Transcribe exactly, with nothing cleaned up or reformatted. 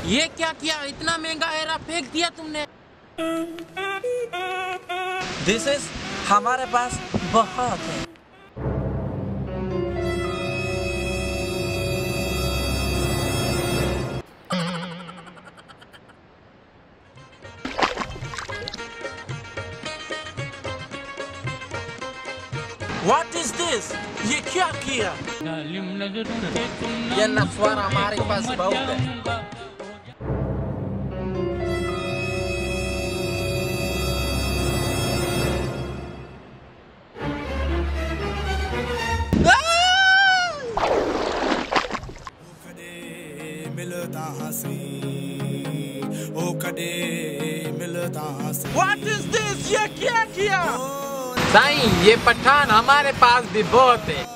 ये क्या किया? इतना महंगा एरा फेंक दिया तुमने। दिस इज हमारे पास बहुत है। What is this? ये क्या किया? ये नस्वार हमारे पास बहुत है। What is this? ये क्या किया? साईं, ये पठान हमारे पास भी बहुत है।